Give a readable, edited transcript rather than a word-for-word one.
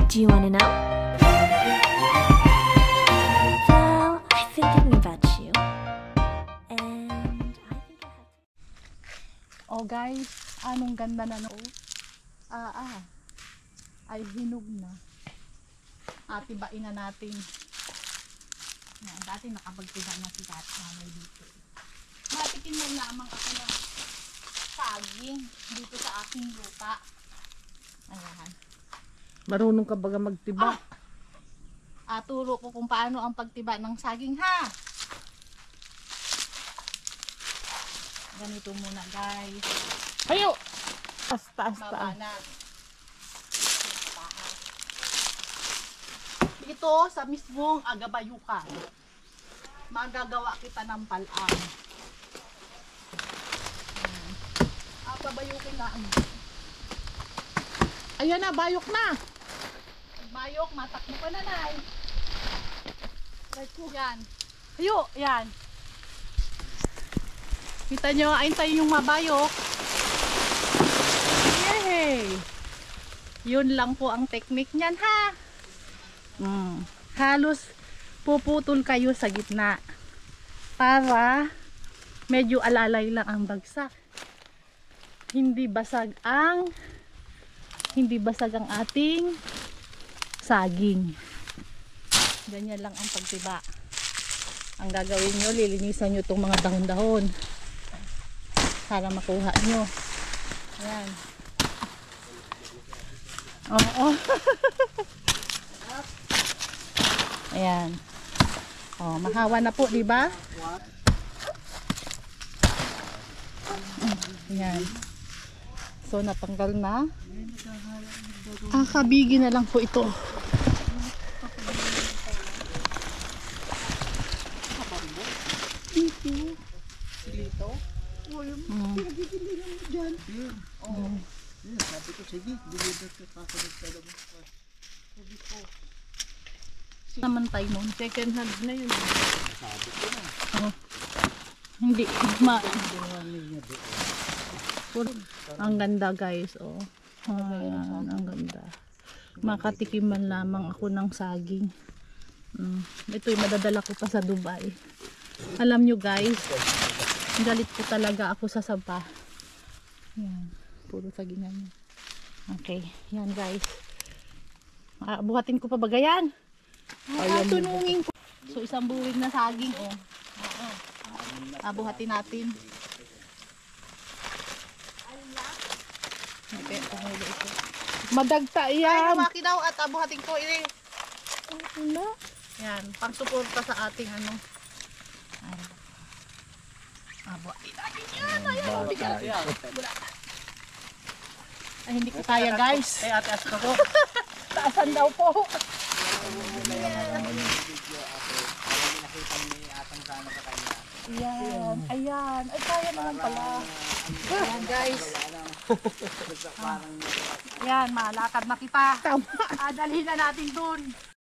Do you want to know? Well, I've been thinking about you. And I think I have... Oh guys, anong ganda na no? Ay hinog na. Tibain na natin. Yan, dati nakapagtiba na si tatay dito. Matikin mo lamang ako ng saging dito sa aking lupa. Ayan. Marunong ka baga magtiba? Turo ko kung paano ang pagtiba ng saging ha. Ganito muna guys. Hayo! Taas. Baba na. Ito sa mismong agabayukan. Magagawa kita ng palang. Pabayukin na. Ayan na, bayok na! Bayok, matakbo ka na nay. Yan. Hayo, yan. Kita nyo, ayun yung mabayok. Yay! Yun lang po ang technique niyan ha. Halos puputol kayo sa gitna para medyo alalay lang ang bagsak. Hindi basag ang ating saging. Ganyan lang ang pagtiba. Ang gagawin nyo, lilinisan nyo itong mga dahon-dahon para makuha nyo. Ayan. Oo. Ayan. Oh, mahawa na po, di ba? Ayan. So, natanggal na. Kabigi na lang po ito. Silito? Diyan. Oo. Sabi ko, sige, deliver ka kasunod ka lang. Sabi ko. Naman tayo nun. Second hand na yun. Sabi ko na. Hindi. Ang ganda guys. Ayan, ang ganda. Makatikim man lamang ako ng saging. Ito yung madadala ko pa sa Dubai. Alam nyo guys, galit ko talaga ako sa saba. Yan, puro sagingan. Okay, yan guys. Buhatin ko pa ba yan? Tunungin ko. So isang buwig na saging buhatin natin. Okay, tumulo ito. Madagta Ay, yan. lumaki daw at buhatin ko ini. Wala. Yan, pang suporta sa ating ano. Buhatin natin yan. Ayan, bigat. Ay, hindi ko kaya guys. Ay, ate, asko ko. Taasan daw po. Ayan, ayan. Ay, kaya naman pala. Ayan guys. Ayan, malakad na kita. Dalhin na natin dun.